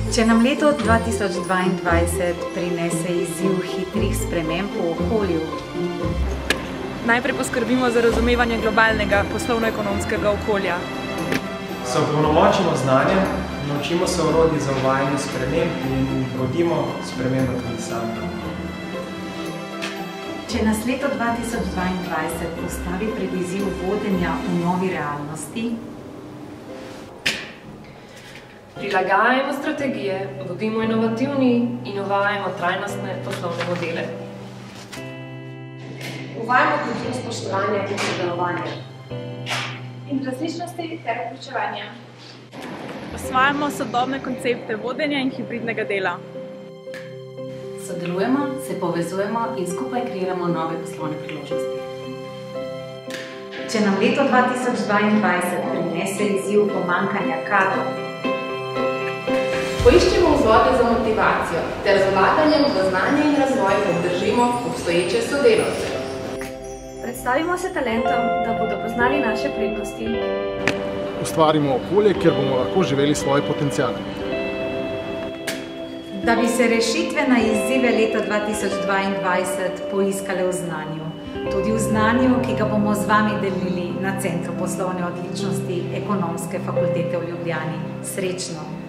Če nam leto 2022 prinese izziv hitrih sprememb v okolju, najprej poskrbimo za razumevanje globalnega poslovno-ekonomskega okolja. Se opolnomočimo znanje, naučimo se orodij za uvajanje sprememb in vodimo spremembe tudi sami. Če nas leto 2022 postavi pred izziv vodenja v novi realnosti, prilagajamo strategije, bodimo inovativni in uvajamo trajnostne poslovne modele. Uvajamo kulturo spoštovanja in sodelovanja. In različnosti ter vključevanja. Osvajamo sodobne koncepte vodenja in hibridnega dela. sodelujemo, se povezujemo in skupaj kreiramo nove poslovne priložnosti. Če nam leto 2022 prinese izziv pomanjkanja kadrov, poiščemo vzvode za motivacijo ter z vlaganjem v znanje in razvoj obdržimo obstoječe sodelavce. Predstavimo se talentom, da bodo poznali naše prednosti. Ustvarimo okolje, kjer bomo lahko živeli svoje potenciale. da bi se rešitve na izzive leta 2022 poiskale v znanju. Tudi v znanju, ki ga bomo z vami delili na Centru poslovne odličnosti Ekonomske fakultete v Ljubljani. Srečno!